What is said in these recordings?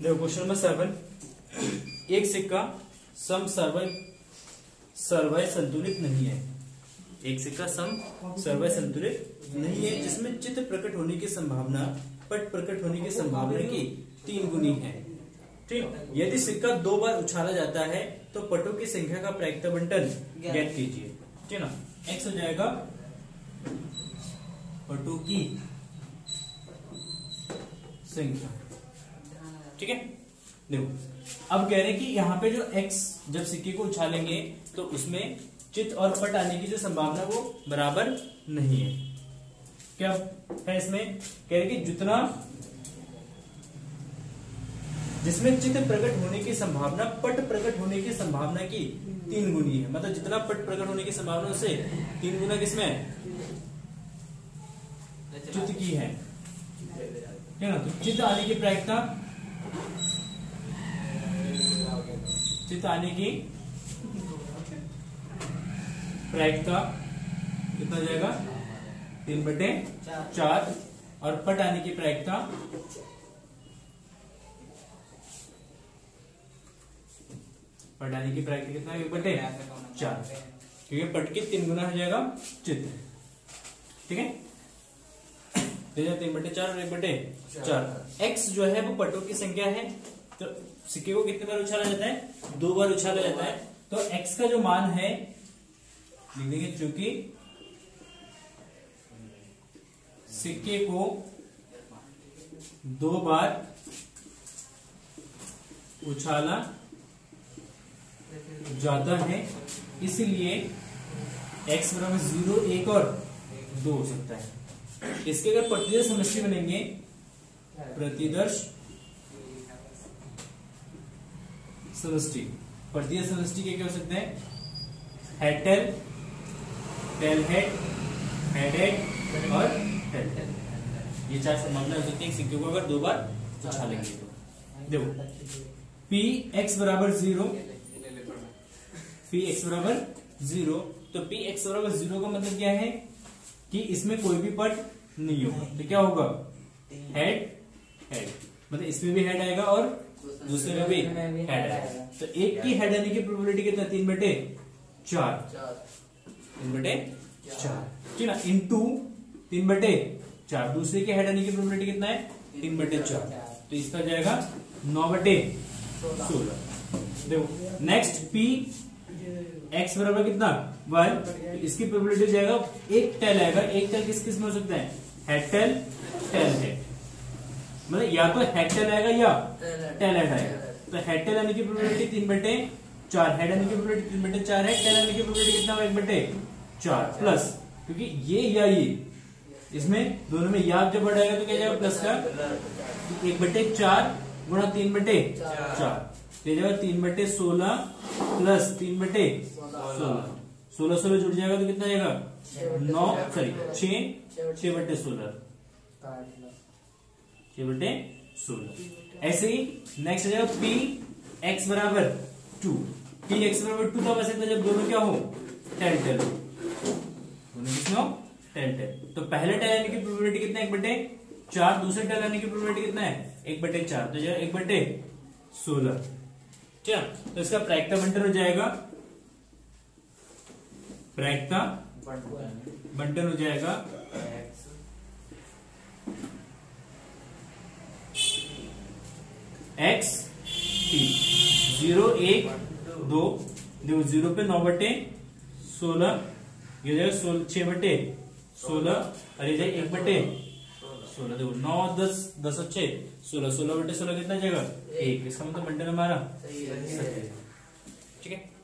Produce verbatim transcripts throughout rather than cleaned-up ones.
देखो question number seven, एक सिक्का सम सर्वय सर्वय संतुलित नहीं है। एक सिक्का सम सर्वय संतुलित नहीं है जिसमें चित्त प्रकट होने की संभावना पट प्रकट होने की संभावना की तीन गुनी है। ठीक, यदि सिक्का दो बार उछाला जाता है तो पटों की संख्या का प्रायिकता बंटन ज्ञात कीजिए। ठीक ना, एक्स हो जाएगा पटों की संख्या। ठीक है, देखो अब कह रहे हैं कि यहाँ पे जो x जब सिक्के को उछालेंगे तो उसमें चित्त और पट आने की जो संभावना वो बराबर नहीं है। क्या है इसमें, कह रहे कि जितना जिसमें चित्त प्रकट होने की संभावना पट प्रकट होने की संभावना की तीन गुनी है। मतलब जितना पट प्रकट होने की संभावना उससे तीन गुना किसमें चित्त की है। ठीक है ना, तो चित्त आने की प्रायिकता चित्त आने की प्रायिकता कितना हो जाएगा, तीन बटे चार, और पट आने की प्रायिकता पट आने की प्रायिकता कितना है, एक बटे चार, क्योंकि पट की तीन गुना हो जाएगा चित्त। ठीक है, तीन बटे चार और एक बटे चार। एक्स जो है वो पटों की संख्या है। तो सिक्के को कितने बार उछाला जाता है, दो बार उछाला जाता है। तो एक्स का जो मान है लिख देंगे, चूंकि सिक्के को दो बार उछाला जाता है इसलिए एक्स बराबर जीरो, एक और दो हो सकता है। इसके अगर प्रतिदर्श समष्टि बनेंगे, प्रतिदर्श समष्टि, प्रतिदर्श समष्टि के क्या हो सकते हैं, head tail, tail head, head head और टेल टेल, ये चार संभावना हो सकती है सिक्के को अगर दो बार उछालेंगे तो। देखो पी एक्स बराबर जीरो, पी एक्स बराबर जीरो, तो पी एक्स बराबर जीरो का मतलब क्या है कि इसमें कोई भी पट नहीं होगा। तो क्या होगा, हेड हेड, मतलब इसमें भी हेड आएगा और दूसरे में भी हेड आएगा। तो एक की हेड आने की प्रोबेबिलिटी कितना, तीन बटे चार, तीन बटे चार। ठीक ना, इंटू तीन बटे चार, दूसरे के हेड आने की प्रोबेबिलिटी कितना है, तीन बटे चार। तो इसका जाएगा नौ बटे सोलह। देखो नेक्स्ट पी एक्स बराबर कितना, वन, तो इसकी प्रोबेबिलिटी जाएगा एक टेल आएगा। एक टेल किस किस में हो सकता है, हेड टेल, टेल हेड, मतलब या तो हेड टेल आएगा या टेल हेड आएगा। तो हेड टेल आने की प्रोबेबिलिटी तीन बटे चार, हेड आने की प्रोबेबिलिटी तीन बटे चार है, टेल आने की प्रोबेबिलिटी कितना, एक बटे चार प्लस, क्योंकि ये या ये इसमें दोनों में या जब बढ़ाएगा तो क्या जाएगा प्लस का, तो एक बटे चार गुणा तीन बटे चार, तो जाएगा तीन बटे सोलह प्लस तीन बटे सोलह, सोलह सोलह जुड़ जाएगा तो कितना जाएगा, नौ सॉरी छह, छह बटे सोलह, छह बटे सोलह। ऐसे ही नेक्स्ट जाएगा पी एक्स बराबर टू, पी एक्स बराबर टू तब ऐसे जब दोनों क्या हो, टेल टेल, दोनों किसमें हो, टेल टेल। तो पहले टेल आने की प्रोबेबिलिटी कितना है, एक बटे चार, दूसरे टेल आने की प्रोबेबिलिटी कितना है, एक बटे चार, तो जाएगा एक बटे सोलह। ठीक है, तो इसका प्रायिकता बंटन हो जाएगा, प्रायिकता बंटन हो जाएगा एक्स टी, जीरो एक दो, देखो जीरो पे नौ बटे सोलह, ये जाएगा सोलह, छह बटे सोलह, और ये जाएगा एक बटे सोलह। देखो नौ दस, दस और छह सोलह, सोलह बटे सोलह कितना जाएगा, एक। इसका मतलब बंटन हमारा ठीक है।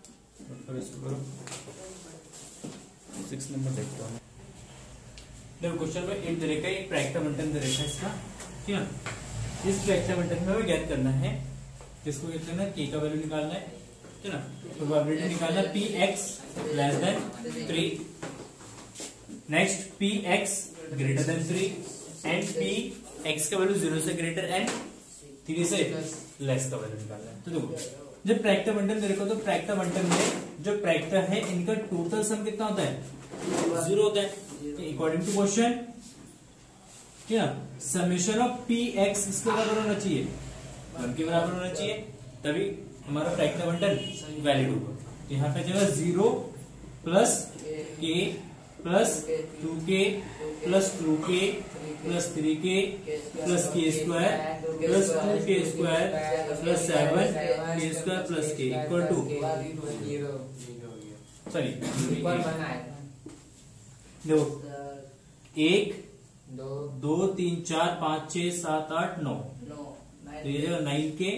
सिक्स नंबर देखते हैं। देखो क्वेश्चन में एक तरह का एक प्रायिकता बंटन दे रखा है इसका। ठीक है, इस प्रायिकता बंटन में हमें ज्ञात करना है, किसको ज्ञात करना है, के का वैल्यू निकालना है। ठीक है ना, प्रोबेबिलिटी निकालना है P X less than three, next P X greater than three, and P X का वैल्यू जीरो से ग्रेटर एंड थ्री से लेस का वैल्यू निकालना है। तो देखो जब प्रायिकता बंटन दे रखो तो प्रायिकता बंटन में जो प्रायिकता है इनका टोटल सम कितना होता है, जीरो होता है अकॉर्डिंग टू क्वेश्चन। ठीक है, समेशन ऑफ पी एक्स इसके बराबर होना चाहिए वन के बराबर होना चाहिए, तभी हमारा फ्रैक्शन बंटन वैलिड होगा। तो यहाँ पे जो है zero plus K plus two के प्लस टू के plus three K plus K square plus two K square plus seven K square plus K equal to sorry देखो एक दो दो तीन चार पाँच छह सात आठ नौ, तो ये जगह नाइन के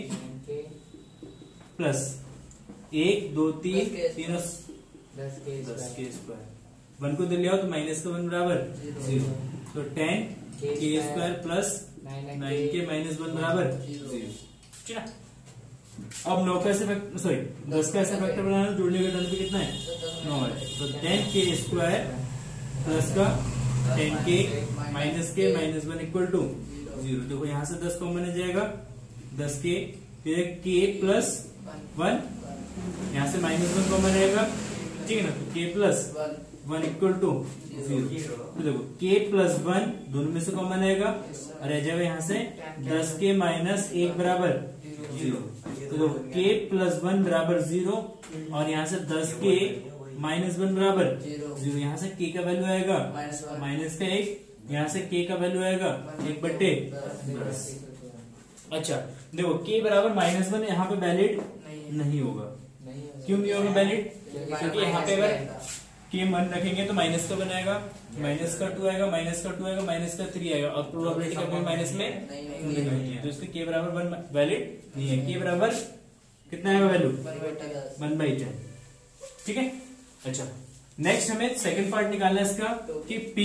प्लस एक दो तीन तीनों दस के दस के स्क्वायर, वन को दे लिया तो माइनस का वन बराबर जीरो, तो ten K square plus nine K minus one बराबर जीरो, ठीक है। अब नौ का ऐसे सॉरी दस का ऐसा फैक्टर बनाना, जोड़ने का टर्म पे कितना है नौ है, तो टेन के स्क्वायर प्लस का ten K minus K minus one equal to zero. देखो यहाँ से दस कॉमन आ जाएगा, दस के फिर के प्लस वन, यहाँ से माइनस वन कॉमन रहेगा, ठीक है ना, तो K plus one equal to zero. तो देखो के प्लस वन दोनों में से कॉमन आएगा और रह जाएगा यहाँ से दस के माइनस एक बराबर जीरो, तो देखो के प्लस वन बराबर जीरो और यहाँ से दस के माइनस वन बराबर जीरो, यहाँ से के का वैल्यू आएगा माइनस का एक, यहाँ से के का वैल्यू आएगा एक बट्टे दस। अच्छा देखो के बराबर माइनस वन यहाँ पे वैलिड नहीं होगा, क्यों नहीं होगा वैलिड, क्योंकि यहाँ पे अगर के मन रखेंगे तो माइनस का बनाएगा, माइनस का टू आएगा, माइनस का टू आएगा, माइनस का थ्री आएगा और प्रोबेबिलिटी का भी माइनस में नहीं है, तो इसके के बराबर वन वैलिड नहीं है। के बराबर कितना आएगा वैल्यू वन बाई टेन, ठीक है। अच्छा नेक्स्ट हमें सेकंड पार्ट निकालना है इसका कि P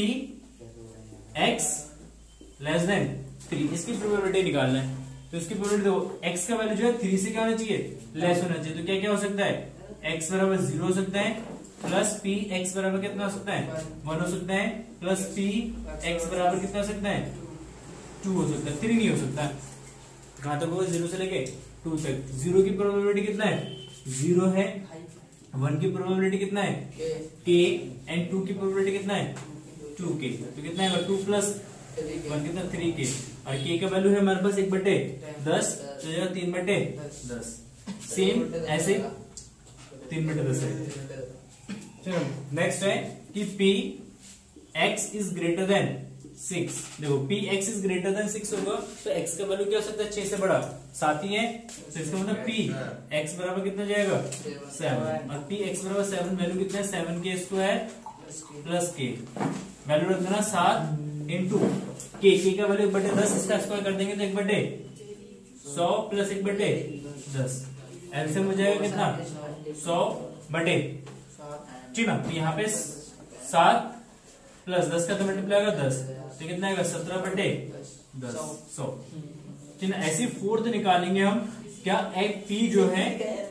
X less than three, इसकी प्रोबेबिलिटी निकालना है। तो इसकी प्रोबेबिलिटी देखो एक्स का वैल्यू जो है थ्री से क्या होना चाहिए लेस होना चाहिए, तो क्या क्या हो सकता है एक्स बराबर जीरो हो सकता है, प्लस पी एक्स बराबर कितना हो सकता है वन हो सकता है, प्लस पी एक्स बराबर कितना हो सकता है टू हो सकता है, थ्री नहीं हो सकता। कहां तक होगा जीरो से लेके टू तक, जीरो की प्रोबेबिलिटी कितना है जीरो है, वन की प्रोबेबिलिटी कितना है के एंड टू की प्रोबेबिलिटी कितना है टू के, तो कितना है टू प्लस वन कितना थ्री के, और के का वैल्यू है हमारे पास एक बटे दस, तो तीन बटे दस, सेम ऐसे तीन बटे दस है। चलो नेक्स्ट है कि P X is greater than six, देखो P X is greater than six होगा तो एक्स का वैल्यू क्या हो सकता है छह से बड़ा, सात ही है, तो इसका मतलब पी एक्स बराबर कितना जाएगा सेवन, और पी एक्स बराबर सेवन वैल्यू कितना है सेवन के स्क्वायर प्लस के, वैल्यू रख देना सात इंटू के, के का वैल्यू एक बटे दस, इसका स्क्वायर कर देंगे तो एक बटे सौ प्लस एक बटे दस, एलसीएम हो जाएगा कितना सौ बटे, ठीक ना, तो यहाँ पे सात प्लस दस का तो मल्टीप्लाई होगा दस, तो कितना आएगा सत्रह बटे दस सौ, ठीक ना। ऐसी फोर्थ निकालेंगे हम, क्या एक पी जो है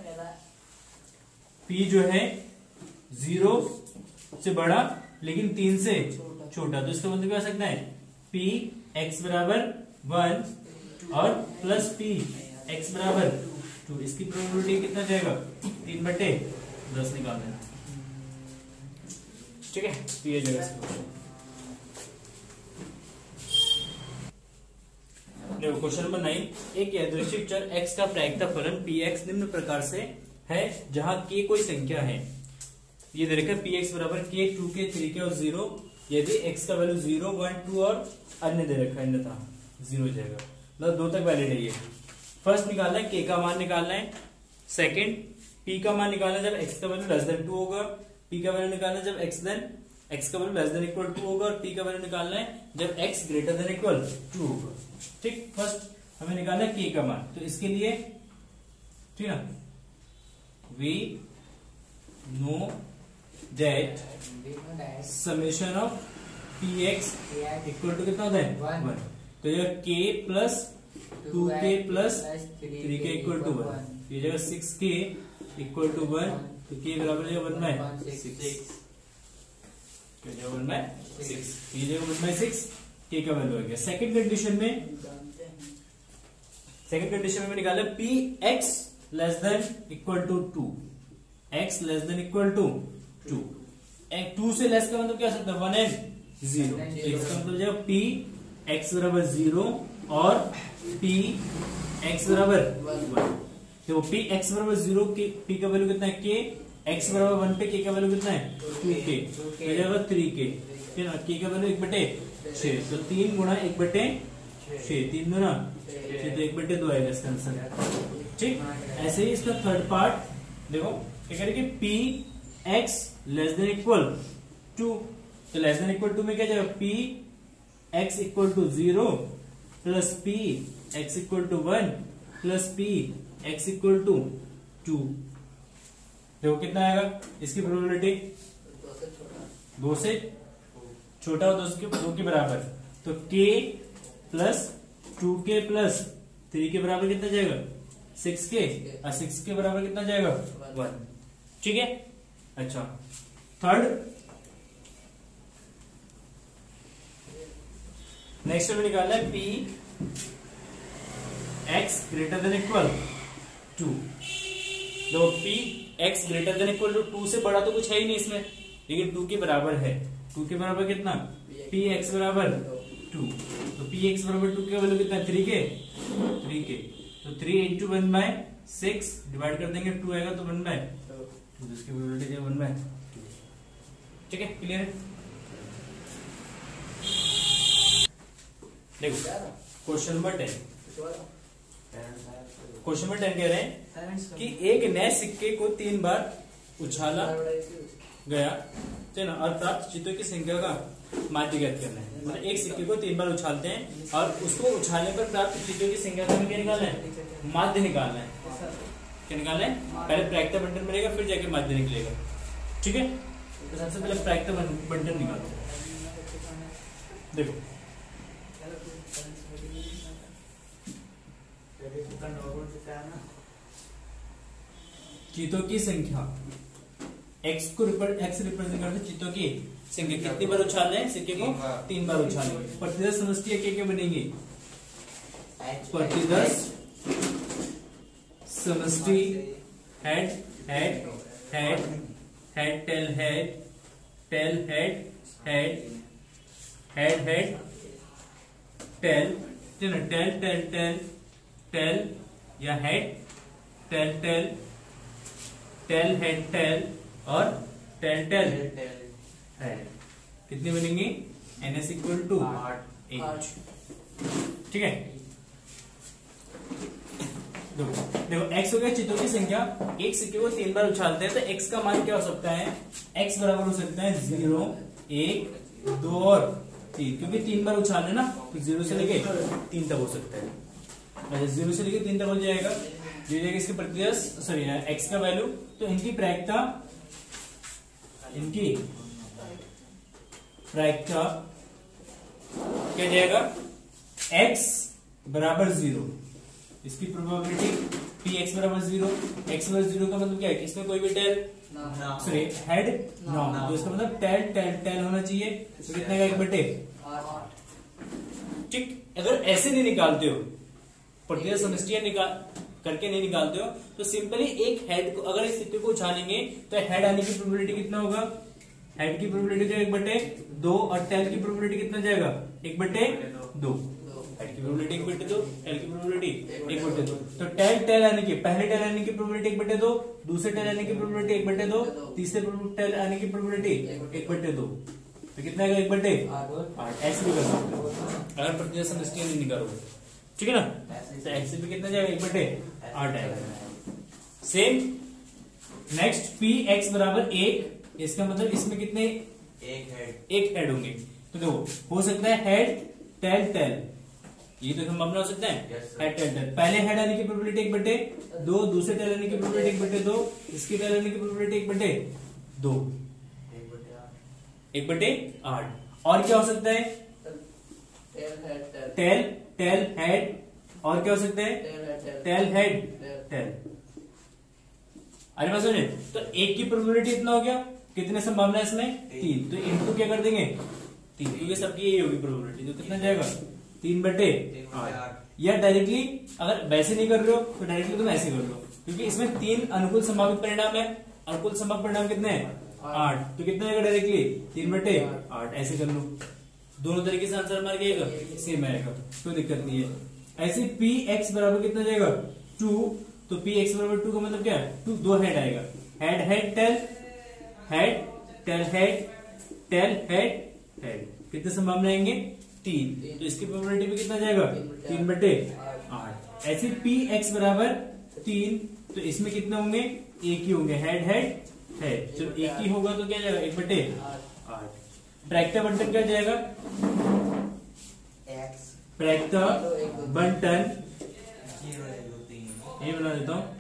पी जो है जीरो से बड़ा लेकिन तीन से छोटा, तो इसका मतलब क्या हो सकता है पी एक्स बराबर वन और प्लस पी एक्स बराबर टू, इसकी प्रोबेबिलिटी कितना जाएगा तीन बटे दस निकाल देना, ठीक है। तो ये जगह देखो क्वेश्चन नंबर नाइन, एक यादृच्छिक चर x का प्रायिकता फलन px निम्न प्रकार से है जहां k कोई संख्या है, ये दे रखा है px बराबर k, टू के, थ्री के और जीरो, यदि x का वैल्यू जीरो वन टू और अन्य दे रखा है अन्यथा जीरो जाएगा, मतलब दो तक वैलिड है ये। फर्स्ट निकालना है k का मान निकालना है, सेकंड p का मान निकालना है जब x का वैल्यू लेस देन टू होगा, p का वैल्यू निकालना है जब x देन x का value less than equal to होगा, और p का वैल्यू निकालना है जब x greater than equal to होगा, ठीक। फर्स्ट हमें निकालना है k का मान, तो इसके लिए ठीक है we know that summation of px equal to कितना होता है वन, तो ये k प्लस टू के plus three k equal to one, ये जगह सिक्स के इक्वल टू वन, तो के बराबर है one by six, one by six, ये जगह वन बाय सिक्स के का वैल्यू आ गया। सेकंड कंडीशन में सेकंड कंडीशन में निकाला P X less than equal to two, X less than equal to two, two से लेस का मतलब क्या हो सकता है वन एंड जीरो, इसका मतलब पी एक्स बराबर जीरो और पी एक्स बराबर वन। वन। तो पी एक्स बराबर जीरो के पी का वैल्यू कितना है के, एक्स बराबर वन पे के का वैल्यू कितना है टू के, हो जाएगा थ्री के, ठीक है। के का वैल्यू एक बटे छह, तो तीन गुना एक बटे छह, तीन गुना छह, तो एक बटे दो आएगा इसका आंसर, ठीक। ऐसे ही इसका थर्ड पार्ट देखो क्या करेंगे, P X less than equal to, तो लेस देन इक्वल टू में क्या जाएगा, P X equal to zero plus P X equal to one plus P X equal to two. देखो कितना आएगा इसकी प्रोबेबिलिटी, दो से छोटा, दो से छोटा और दो के दो के बराबर, तो k प्लस टू के प्लस थ्री के बराबर कितना जाएगा सिक्स के, और सिक्स के बराबर कितना जाएगा वन, ठीक है। अच्छा थर्ड नेक्स्ट में निकालना है P X greater than equal to. देखो P X greater than equal to, two से बड़ा तो कुछ है ही नहीं इसमें, लेकिन टू के बराबर है, टू के बराबर कितना, पी एक्स बराबर टू, तो पी एक्स बराबर टू के वैल्यू कितना है थ्री के, थ्री के, तो three into one by six divide कर देंगे, टू आएगा तो वन बाय टू, इसकी प्रोबेबिलिटी है वन बाय टू, ठीक है। क्लियर है। देखो question number ten, question number ten कह रहे हैं कि एक नए सिक्के को तीन बार उछाला गया, है ना, और प्राप्त चीतों की संख्या का माध्य ज्ञात करना है। मतलब एक सिक्के को तीन बार उछालते हैं और उसको उछालने पर प्राप्त चीतों की संख्या का क्या निकालना है, माध्य निकालना है। क्या निकालना है, पहले प्रायिकता बंटन मिलेगा फिर जाके माध्य निकलेगा, ठीक है। तो सबसे पहले प्रायिकता बंटन निकालो। देखो चीतों की संख्या x को x रिप्रेजेंट करते चीतों की संख्या कितनी बार उछाल रहे हैं सिक्के को, तीन बार उछालेंगे। प्रतिदर्श समष्टि क्या क्या बनेगी, प्रतिदर्श समष्टि head head head head tail head tail head head head head tail, tail tail tail tail या head tail tail tail head tail और टेल टेल हेड, कितनी बनेंगी, N S equal to H, ठीक है। देखो देखो x हो गया चित्तों की संख्या, एक सिक्के को तीन बार उछालते हैं तो x का मान क्या हो सकता है, x बराबर हो सकता है जीरो, एक, दो और तीन, क्योंकि तीन बार उछाल है ना, तो जीरो से लेके तीन तक हो सकता है। अच्छा जीरो से लेके तीन तक हो जाएगा, जो जाएगा इसके प्रतिदर्श सॉरी x का वैल्यू, तो इनकी प्रायिकता इनकी प्रायिकता क्या जाएगा, x बराबर जीरो, इसकी प्रोबेबिलिटी पी एक्स बराबर जीरो, एक्स बराबर जीरो का मतलब क्या है, इसमें कोई भी टेल सॉरी हेड नॉ, तो इसका मतलब टेल टेल टेल होना चाहिए, तो कितने का एक बटे, ठीक। अगर ऐसे नहीं निकालते हो, प्रतिदर्श समष्टियां निकाल करके नहीं निकालते हो, तो सिंपली एक हेड को अगर इस सिक्के को उछालेंगे तो हेड आने की प्रोबेबिलिटी कितना होगा, हेड की प्रोबेबिलिटी जो एक बटे दो और टेल की प्रोबेबिलिटी कितना जाएगा, एक बटे दो, हेड की प्रोबेबिलिटी एक बटे दो, टेल की प्रोबेबिलिटी एक बटे दो, तो टेल टेल आने की पहले टेल आने की प्रोबेबिलिटी एक बटे दो, दूसरे टेल आने की प्रोबेबिलिटी एक बटे दो, तीसरे टेल आने की प्रोबेबिलिटी एक बटे दो, तो कितना आएगा एक बटे आठ। ऐसे भी कर सकते हो अगर प्रतिदर्श समष्टियां नहीं निकालोगे, ठीक है ना, तो ऐसे भी कितना जाएगा, एक बटे आठ आएगा। सेम नेक्स्ट पी एक्स बराबर एक, इसका मतलब इसमें कितने एक हेड एक हेड होंगे, तो देखो हो सकता है हेड टेल टेल, ये तो संभावना हो सकता है हेड टेल टेल, पहले हेड आने की प्रोबेबिलिटी एक बटे दो, दूसरे टेल आने की प्रोबेबिलिटी एक बटे दो, इसकी टेल आने की प्रोबेबिलिटी एक बटे दो, एक बटे आठ। और क्या हो सकता है, टेल टेल हेड, और क्या हो सकता है, टेल हेड टेल। अरे बात सुनिए, तो एक की प्रोबेबिलिटी इतना हो गया, कितने संभावना है इसमें, तीन, तो इनटू क्या कर देंगे तीन, क्योंकि सबकी यही होगी प्रोबेबिलिटी, तो कितना जाएगा तीन बटे आठ। या डायरेक्टली अगर वैसे नहीं कर रहे हो तो डायरेक्टली तुम ऐसे कर लो, क्योंकि इसमें तीन अनुकूल संभावित परिणाम है, अनुकूल संभावित परिणाम कितने हैं आठ, तो कितना आएगा डायरेक्टली तीन बटे आठ, ऐसे कर लो, दोनों तरीके से आंसर मार गएगा सेम आएगा, कोई दिक्कत नहीं है। ऐसे पी एक्स बराबर कितना जाएगा टू, तो पी एक्स बराबर टू का मतलब क्या है, टू दो हेड आएगा, head head tail head tail head tail head head, कितने संभावना आएंगे तीन, तो इसकी प्रोबेबिलिटी में कितना जाएगा तीन बटे आठ। ऐसे पी एक्स बराबर तीन, तो इसमें कितने होंगे एक ही होंगे, हेड हेड हेड, जब एक ही होगा तो क्या जाएगा एक बटे आठ। ब्रैकेट बंटन क्या जाएगा, ब्रैकेट बंटन ये बना देता हूं,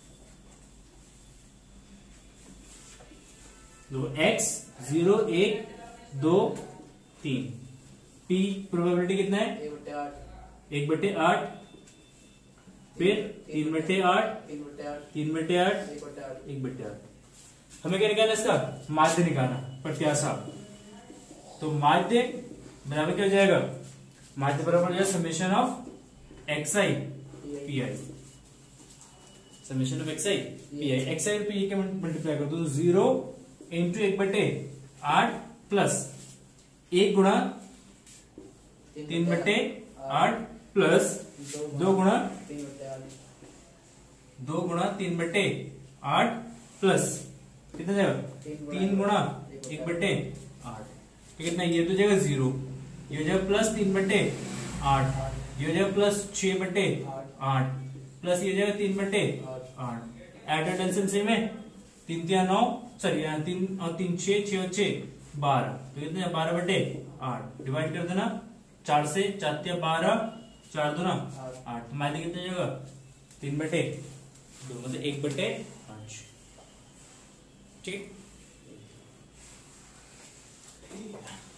दो एक्स जीरो एक दो तीन, पी प्रोबेबिलिटी कितना है एक बटे आठ, एक बटे आठ, फिर तीन बटे आठ, तीन बटे आठ, तीन बटे आठ, एक बटे आठ, एक बटे आठ। हमें क्या निकालना इसका माध्य निकालना, प्रत्याशा। तो माध्य बराबर क्या हो जाएगा, माध्य बराबर हो जाएगा summation of X I P I, summation of X I P I, X I और पी आई के मल्टीप्लाई कर दो, जीरो इंटू एक बटे आठ प्लस एक गुणा तीन बटे आठ प्लस दो गुणा तीन बटे आठ, दो गुणा तीन बटे आठ प्लस कितना जाएगा तीन गुणा एक बटे आठ, तो कितना ये तो जाएगा जीरो, ये हो जाएगा प्लस तीन बटे आठ, ये हो जाएगा प्लस छह बटे आठ प्लस ये हो जाएगा तीन बटे आठ। एड एड एलसीएम सेम है, तीन तीन नौ, सॉरी तीन और तीन छह, छह और छह बारह, तो कितना बारह बटे आठ, डिवाइड कर देना चार से, चार या बारह, चार दो ना आठ, तो माध्य कितना जाएगा तीन बटे दो, मतलब एक बटे पांच। ठीक है।